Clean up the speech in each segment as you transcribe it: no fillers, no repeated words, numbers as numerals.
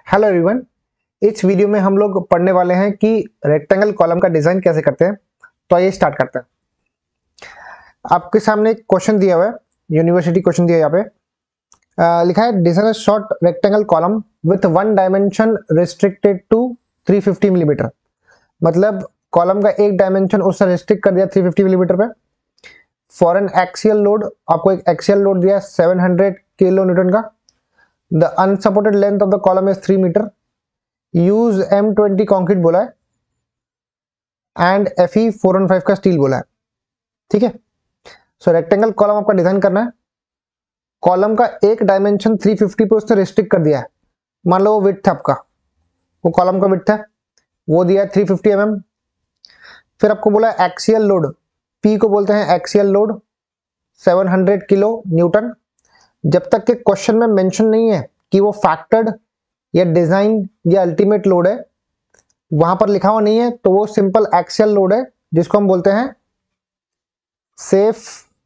Hello everyone. इस video में हम लोग पढ़ने वाले हैं कि रेक्टेंगल कॉलम का डिजाइन कैसे करते हैं। तो आइए स्टार्ट करते हैं। आपके सामने एक क्वेश्चन दिया हुआ है, यूनिवर्सिटी क्वेश्चन दिया है। यहाँ पे लिखा है design a short rectangle column with one dimension restricted to 350 millimetre. मतलब कॉलम का एक डायमेंशन उससे रिस्ट्रिक्ट कर दिया 350 मिलीमीटर पे। फॉर एन एक्सियल लोड, आपको एक एक्सियल लोड दिया 700 किलो न्यूटन का। The unsupported length of the column is 3 metre. Use M20 concrete बोला है एंड Fe 415 का स्टील बोला है। ठीक है। सो रेक्टेंगल कॉलम आपका डिजाइन करना है। कॉलम का एक डायमेंशन 350 पे उसने रिस्ट्रिक्ट कर दिया है। मान लो वो विड्थ है आपका, वो कॉलम का विड्थ है, वो दिया है 350 mm। फिर आपको बोला है एक्सियल लोड, P को बोलते हैं एक्सियल लोड 700 किलो न्यूटन। जब तक के क्वेश्चन में मेंशन नहीं है कि वो फैक्टर्ड या डिजाइन या अल्टीमेट लोड है, वहां पर लिखा हुआ नहीं है, तो वो सिंपल एक्सियल लोड है जिसको हम बोलते हैं सेफ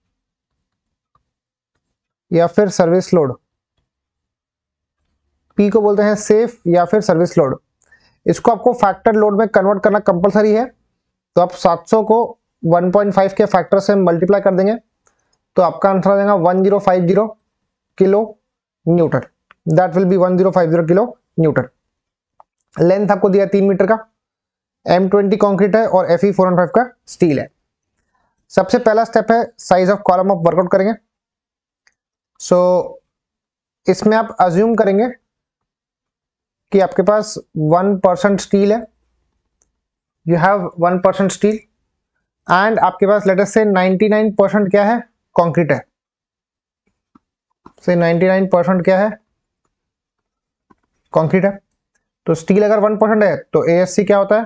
या फिर सर्विस लोड। पी को बोलते हैं सेफ या फिर सर्विस लोड। इसको आपको फैक्टर लोड में कन्वर्ट करना कंपलसरी है। तो आप 700 को 1.5 के फैक्टर से मल्टीप्लाई कर देंगे तो आपका आंसर आ जाएगा 1050 kilo newton. That will be 1050 kilo newton. Length आपको दिया 3 मीटर का, M20 कंक्रीट है और Fe 415 का स्टील है। सबसे पहला स्टेप है साइज ऑफ कॉलम आप वर्कआउट करेंगे। सो इसमें आप अज्यूम करेंगे कि आपके पास 1% स्टील है, यू हैव 1% स्टील एंड आपके पास लेट अस से 99% क्या है, कंक्रीट है। से 99% क्या है, कंक्रीट है। तो स्टील अगर 1% है तो ASC क्या होता है,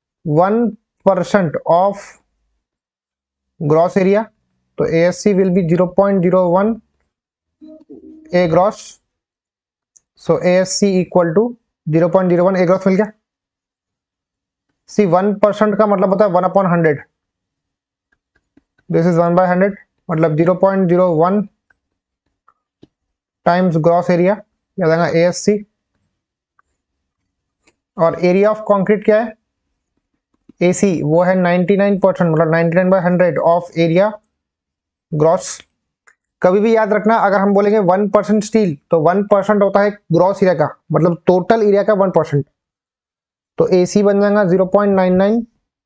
1% ऑफ ग्रॉस एरिया। तो ASC will be 0.01 A gross. So ASC equal to 0.01 A gross मिल गया। सी 1% का मतलब होता है 1/100। दिस इज 1/100 मतलब 0.01 टाइम्स ग्रॉस एरिया, याद आएगा ASC। और एरिया ऑफ कंक्रीट क्या है, AC, वो है 99% मतलब 99/100 ऑफ एरिया ग्रॉस। कभी भी याद रखना, अगर हम बोलेंगे 1% स्टील तो 1% होता है ग्रॉस एरिया का, मतलब टोटल एरिया का 1%। तो AC बन जाएगा 0.99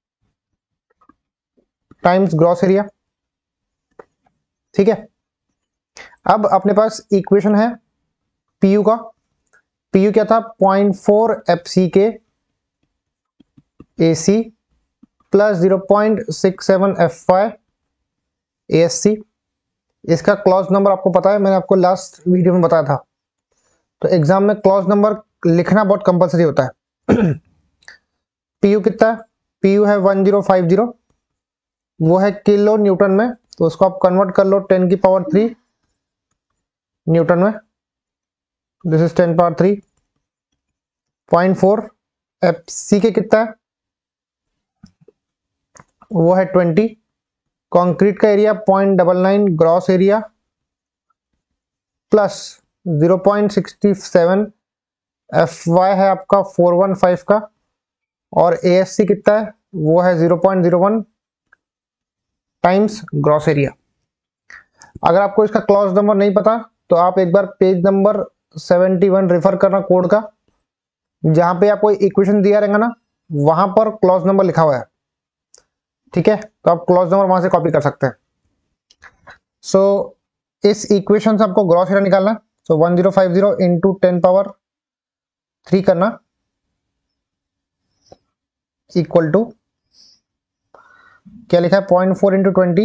टाइम्स ग्रॉस एरिया। ठीक है। अब अपने पास इक्वेशन है PU का। PU क्या था, 0.4 FCK AC plus 0.67 FY ASC। इसका क्लॉज नंबर आपको पता है, मैंने आपको लास्ट वीडियो में बताया था। तो एग्जाम में क्लॉज नंबर लिखना बहुत कंपलसरी होता है। PU कितना है, PU है 1050, वो है किलो न्यूटन में। तो उसको आप कन्वर्ट कर लो 10 की पावर 3 न्यूटन में। This is 10 power 3। 0.4 FCK कितना है, वो है 20। कंक्रीट का area 0.99 gross area plus 0.67 FY है आपका 415 का। और ASC कितना है, वो है 0.01 टाइम्स ग्रॉस एरिया। अगर आपको इसका क्लॉज नंबर नहीं पता तो आप एक बार पेज नंबर 71 रेफर करना कोड का, जहां पे आपको इक्वेशन दिया रहेगा ना, वहां पर क्लॉज नंबर लिखा हुआ है। ठीक है, तो आप क्लॉज नंबर वहां से कॉपी कर सकते हैं। सो इस इक्वेशन से आपको ग्रॉस एरिया निकालना। सो 1050 इंटू 10 पावर 3 करना इक्वल टू क्या लिखा है, 0.4 इंटू 20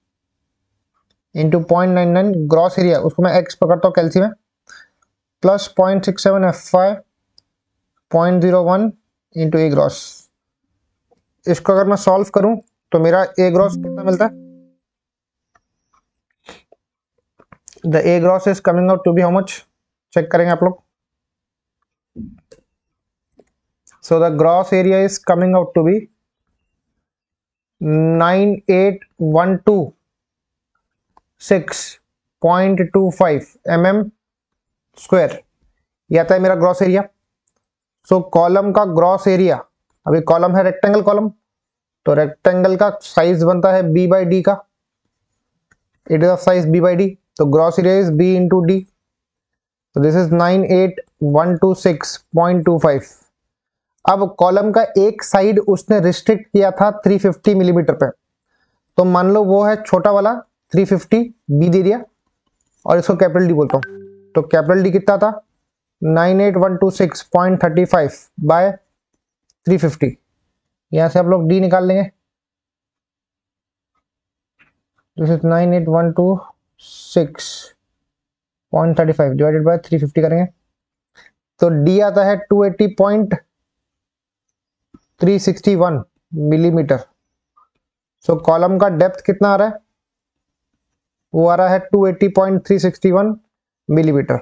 इंटू 0.99 ग्रॉस एरिया, उसको मैं एक्स पकड़ता हूँ कैल्सी में, plus 0.67 FY 0.01 into A gross. इसको अगर मैं सॉल्व करूं तो मेरा ए ग्रॉस कितना मिलता है, the A gross is coming out to be how much, check करेंगे आप लोग। So the gross area is coming out to be 98,126.25 mm square. यह आता है मेरा ग्रॉस एरिया। सो कॉलम का ग्रॉस एरिया, अभी कॉलम है रेक्टेंगल कॉलम, तो रेक्टेंगल का साइज बनता है b बाई डी का, it is of size b by D, तो gross area is b into D, तो दिस इज 98126.25। अब कॉलम का एक साइड उसने रिस्ट्रिक्ट किया था 350 मिलीमीटर पे, तो मान लो वो है छोटा वाला 350 बी दे दिया और इसको कैपिटल डी बोलता हूँ, तो कैपिटल डी कितना था 98126.35 बाय 350, यहां से आप लोग डी निकाल लेंगे, दिस इज 98126.35 डिवाइडेड बाय 350 करेंगे, तो डी आता है 280.361 मिलीमीटर। सो कॉलम का डेप्थ कितना आ रहा है, वो आ रहा है 280.361 मिलीमीटर।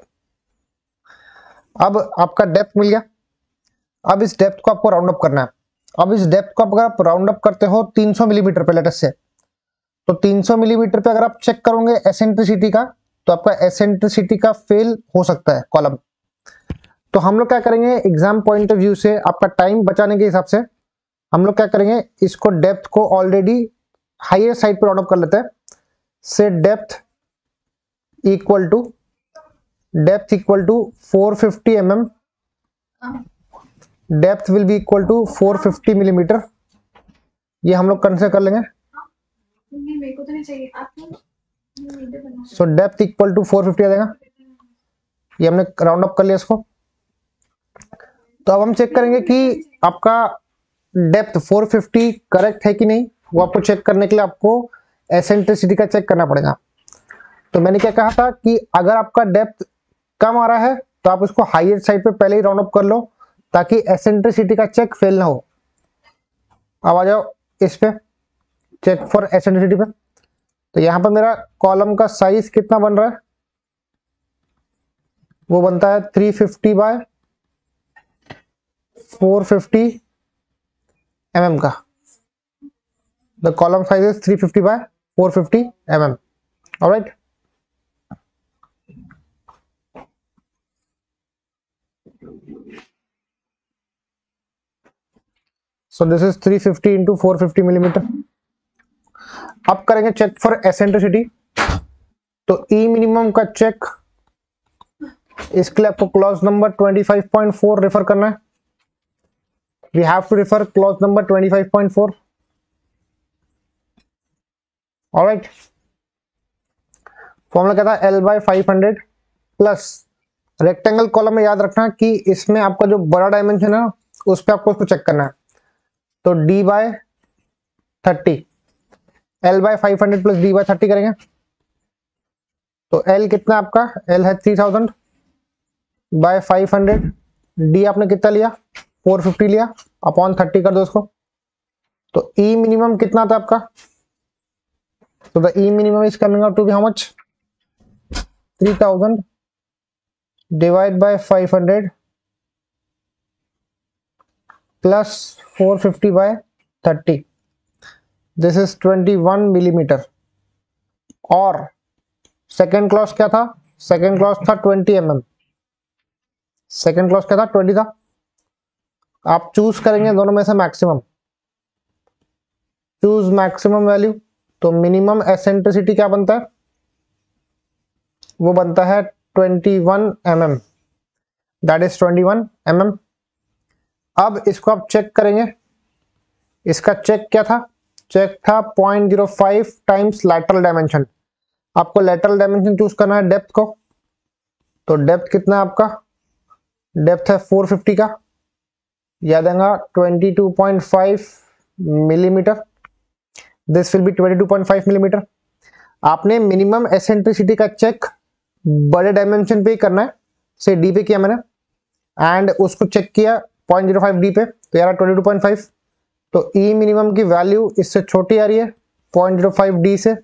अब आपका डेप्थ मिल गया, अब इस डेप्थ को आपको राउंड अप करना है। अब इस डेप्थ को अगर आप राउंड अप करते हो 300 मिलीमीटर पे लेटेस्ट से, तो 300 मिलीमीटर पे अगर आप चेक करोगे एसेंट्रिसिटी का, तो आपका एसेंट्रिसिटी का फेल हो सकता है कॉलम। तो हम लोग क्या करेंगे, एग्जाम पॉइंट ऑफ व्यू से आपका टाइम बचाने के हिसाब से हम लोग क्या करेंगे, इसको डेप्थ को ऑलरेडी हायर साइड पे राउंड अप कर लेते हैं। से depth equal to 450 mm, depth will be equal to 450 millimetre, ये हम लोग कंसिडर कर लेंगे। मेरे को तो नहीं चाहिए आपको। सो डेप्थ इक्वल टू 450 आ जाएगा, ये हमने राउंड अप कर लिया इसको। तो अब हम चेक करेंगे कि आपका डेप्थ 450 करेक्ट है कि नहीं, वो आपको चेक करने के लिए आपको एसेंट्रिसिटी का चेक करना पड़ेगा। तो मैंने क्या कहा था कि अगर आपका डेप्थ कम आ रहा है तो आप उसको हाईएस्ट साइड पे पहले ही राउंड अप कर लो ताकि एसेंट्रिसिटी का चेक फेल ना हो। अब आ जाओ इस पे चेक फॉर एसेंट्रिसिटी पे, तो यहां पर मेरा कॉलम का साइज कितना बन रहा है, वो बनता है 350 बाय 450 mm का। The column size is 350 by 450 mm। Alright, so this is 350 into 450 millimetre. अब करेंगे चेक फॉर एसेंट्रिसिटी, तो ई मिनिमम का चेक, इसके लिए आपको क्लॉज नंबर 25.4 रेफर करना है। We have to refer clause number 25.4। Alright, formula क्या था, L by 500 plus rectangle column में याद रखना कि इसमें आपका जो बड़ा डायमेंशन है उस पर आपको उसको चेक करना है, तो D by 30, L by 500 plus D by 30 करेंगे, तो L कितना आपका, L है 3000 बाय 500, D आपने कितना लिया 450 लिया, अपॉन 30 कर दो उसको, तो E मिनिमम कितना था आपका, तो the E minimum is coming out to be how much, 3000 divide by 500 plus 450 by 30, this is 21 millimetre. और सेकेंड क्लॉज क्या था, सेकेंड क्लॉज था 20 mm, सेकेंड क्लॉज क्या था 20 था। आप चूज करेंगे दोनों में से मैक्सिमम, चूज मैक्सिमम वैल्यू, तो मिनिमम एसेंट्रिसिटी क्या बनता है, वो बनता है 21 mm, दैट इज 21 mm। अब इसको आप चेक करेंगे, इसका चेक क्या था, चेक था 0.05 टाइम्स लैटरल डायमेंशन। आपको लैटरल डायमेंशन चूज करना है डेप्थ को, तो डेप्थ कितना है आपका, डेप्थ है 450 का, याद आएगा 22.5 millimetre, this will be 22.5 millimetre. आपने मिनिमम एसेंट्रिसिटी का चेक बड़े डायमेंशन पे ही करना है, से डी पे किया मैंने, एंड उसको चेक किया 0.05 डी पे, तो यार 22.5, तो ई मिनिमम की वैल्यू इससे छोटी आ रही है 0.05 डी से,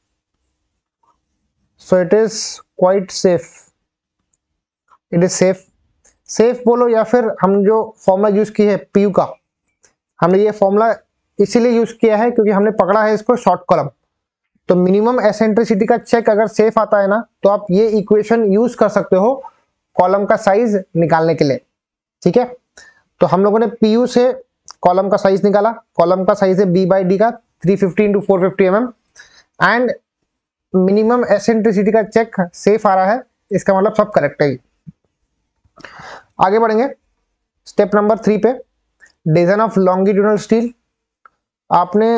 so it is quite safe, it is safe. Safe बोलो या फिर हम जो फॉर्मूला यूज की है पीयू का, हमने ये फॉर्मूला इसीलिए यूज किया है क्योंकि हमने पकड़ा है इसको शॉर्ट कॉलम। तो मिनिमम एसेंट्रिसिटी का चेक अगर सेफ आता है ना, तो आप ये इक्वेशन यूज कर सकते हो कॉलम का साइज निकालने के लिए, ठीक है। तो हम लोगों ने PU से कॉलम का साइज निकाला, कॉलम का साइज है B/D का 350 into 450 mm and minimum eccentricity का चेक सेफ आ रहा है, इसका मतलब सब करेक्ट है। आगे बढ़ेंगे स्टेप नंबर 3 पे, डिजाइन ऑफ लॉन्गिट्यूडनल स्टील। आपने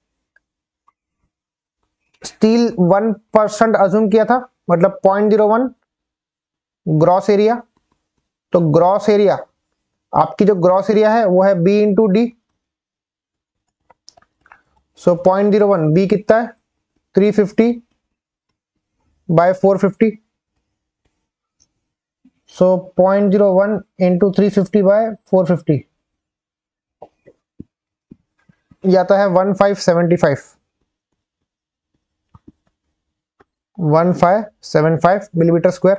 स्टील 1% अज्यूम किया था, मतलब 0.01 ग्रॉस एरिया। तो ग्रॉस एरिया, आपकी जो ग्रॉस एरिया है वो है B into D. So 0.01 B कितना है 350 बाय 450। सो 0.01 इंटू 350 बाय 450 ये आता है 1575 मिलीमीटर स्क्वायर।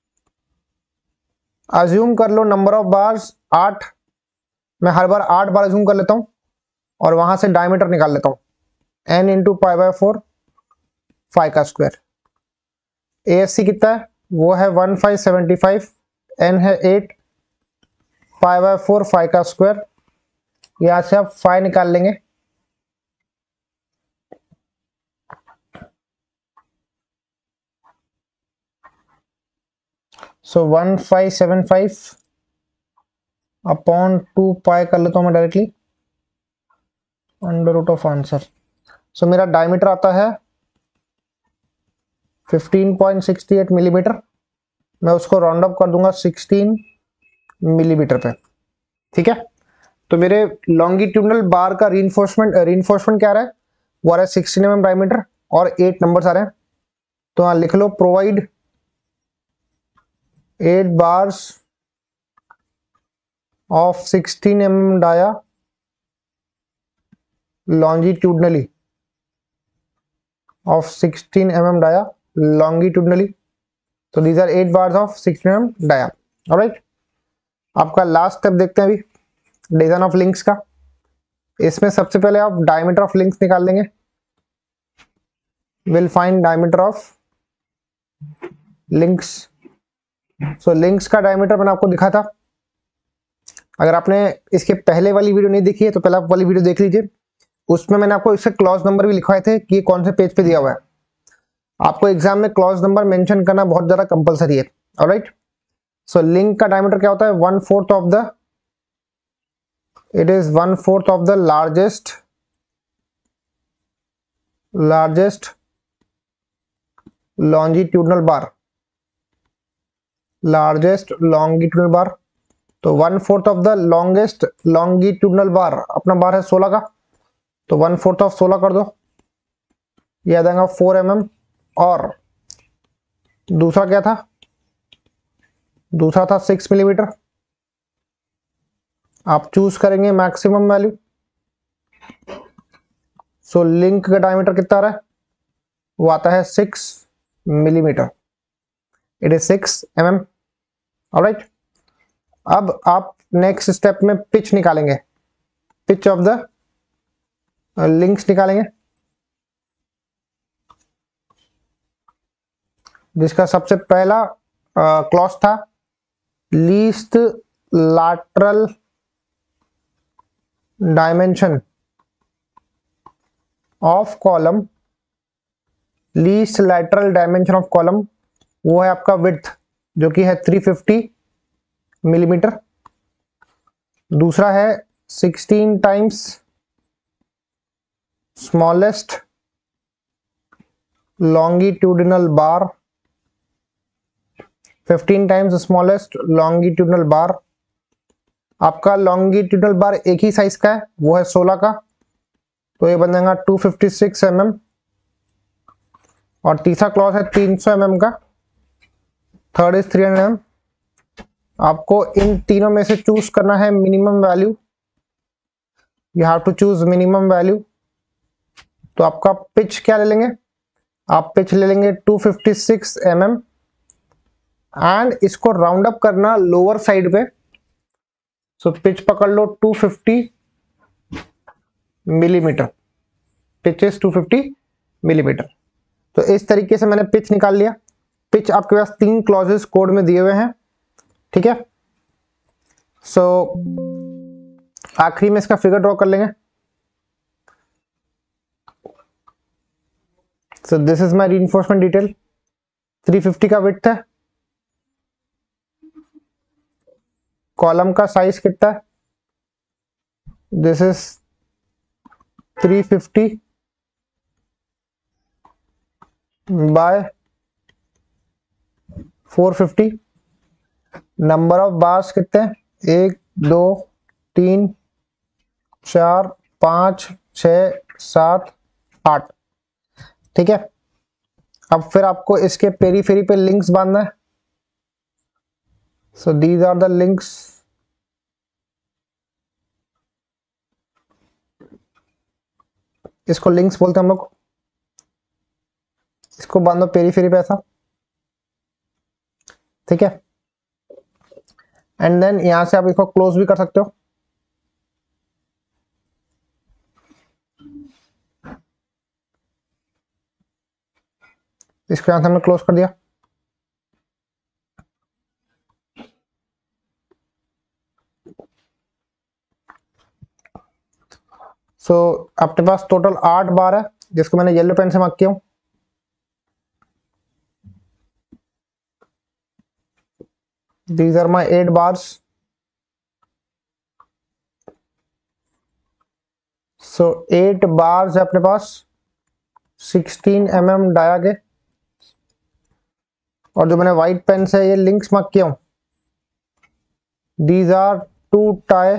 अज्यूम कर लो नंबर ऑफ बार्स 8, मैं हर बार 8 बार अज्यूम कर लेता हूं और वहां से डायमीटर निकाल लेता हूं n इंटू π/4 फाइव का स्क्वायर। ASC कितना है वो है 1575, n है 8, π/4 फाइव का स्क्वायर। यहां से आप 5 निकाल लेंगे। सो 1575 अपॉन 2 पाई कर लेता हूं मैं directly, under root of answer. So मेरा डायमीटर आता है 15.68 मिलीमीटर। मैं उसको राउंड अप कर दूंगा 16 मिलीमीटर पे, ठीक है। तो मेरे लॉन्गिट्यूडनल बार का रीइंफोर्समेंट क्या आ रहा है, वो आ रहा है 16 mm डायमीटर और 8 नंबर्स आ रहे हैं। तो हाँ लिख लो, provide 8 bars of 16 mm dia longitudinally of 16 mm dia longitudinally. So these are 8 bars of 16 mm dia. Alright, आपका लास्ट स्टेप देखते हैं अभी, डिजाइन ऑफ लिंक्स का। इसमें सबसे पहले आप डायमीटर ऑफ लिंक्स निकाल लेंगे। Will find diameter of links. So links का डायमीटर मैंने आपको दिखा था। अगर आपने इसके पहले वाली वीडियो नहीं देखी है तो पहले आप वाली वीडियो देख लीजिए, उसमें मैंने आपको इसके क्लॉज नंबर भी लिखवाए थे कि कौन से पेज पे दिया हुआ है। आपको एग्जाम में क्लॉज नंबर मेंशन करना बहुत ज्यादा कंपलसरी है। ऑलराइट, सो लिंक का डायमीटर क्या होता है, 1/4 of the, it is 1/4 of the largest longitudinal bar, तो 1/4 of the longest longitudinal bar, अपना बार है 16 का, तो 1/4 ऑफ 16 कर दो, ये आ जाएगा 4 mm। और दूसरा क्या था, दूसरा था 6 मिलीमीटर। आप चूज करेंगे मैक्सिमम वैल्यू। सो लिंक का डायमीटर कितना आ रहा है, वो आता है 6 millimetre, it is 6 mm। Alright, अब आप नेक्स्ट स्टेप में पिच निकालेंगे, पिच ऑफ द लिंक्स निकालेंगे, जिसका सबसे पहला क्लॉज था least lateral dimension of column. Least lateral dimension of column वो है आपका विड्थ, जो कि है 350 मिलीमीटर। दूसरा है 16 times smallest longitudinal bar, 15 times smallest longitudinal bar. आपका लॉन्गिट्यूडिनल बार एक ही साइज का है, वो है 16 का, तो ये बन जाएगा 256 mm। और तीसरा क्लॉज है 300 mm का, थर्ड इज 300 mm। आपको इन तीनों में से चूज करना है minimum value, you have to choose minimum value. तो आपका पिच क्या ले लेंगे, आप पिच ले लेंगे 256 mm एंड इसको राउंड अप करना लोअर साइड पे। सो पिच पकड़ लो 250 मिलीमीटर, पिच इज 250 मिलीमीटर। तो इस तरीके से मैंने पिच निकाल लिया। पिच आपके पास 3 क्लॉजेस कोड में दिए हुए हैं, ठीक है। सो आखिरी में इसका फिगर ड्रॉ कर लेंगे। So this is my reinforcement detail. 350 का विड्थ है। कॉलम का साइज कितना है? This is 350 by 450। Number of bars कितने हैं? 1 2 3 4 5 6 7 8। ठीक है, अब फिर आपको इसके पेरीफेरी पे लिंक्स बांधना है। So these are the links. इसको लिंक्स बोलते हैं हम लोग। इसको बांधो पेरीफेरी पे ऐसा। ठीक है, एंड देन यहां से आप इसको क्लोज भी कर सकते हो। इसको यहां से हमने क्लोज कर दिया। सो अपने पास टोटल 8 बार है, जिसको मैंने येलो पेन से मार्क किया हूं। These are my 8 bars. So 8 bars है अपने पास 16 mm डाया के, और जो मैंने व्हाइट पेन से ये लिंक्स मार्क किया हूं, these are 2 tie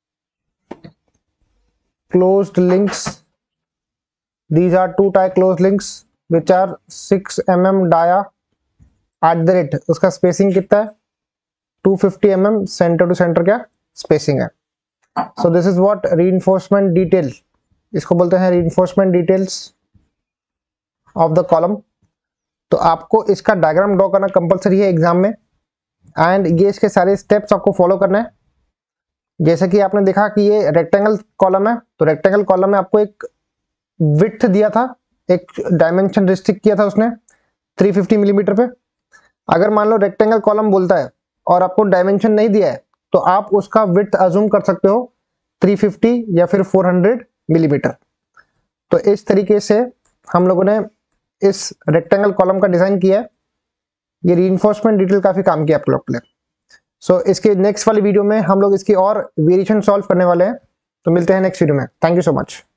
closed links. These are 2 tie closed links which are 6 mm dia at the rate। उसका स्पेसिंग कितना है? 250 mm सेंटर टू सेंटर क्या स्पेसिंग है। So this is what reinforcement detail, इसको बोलते हैं reinforcement details of the column. तो आपको इसका डायग्राम ड्रॉ करना कंपलसरी है एग्जाम में, एंड ये इसके सारे स्टेप्स आपको फॉलो करना है। जैसे कि आपने देखा कि ये रेक्टेंगल कॉलम है, तो रेक्टेंगल कॉलम में आपको एक विड्थ दिया था, एक डायमेंशन रिस्ट्रिक्ट किया था उसने 350 मिलीमीटर पे। अगर मान लो रेक्टेंगल कॉलम बोलता है और आपको डायमेंशन नहीं दिया है, तो आप उसका विड्थ अज्यूम कर सकते हो 350 या फिर 400 मिलीमीटर। तो इस तरीके से हम लोगों ने इस रेक्टेंगल कॉलम का डिजाइन किया है। ये रीइंफोर्समेंट डिटेल काफी काम किया आप लोग के लिए। सो इसके नेक्स्ट वाली वीडियो में हम लोग इसकी और वेरिएशन सॉल्व करने वाले हैं। तो मिलते हैं नेक्स्ट वीडियो में। Thank you so much.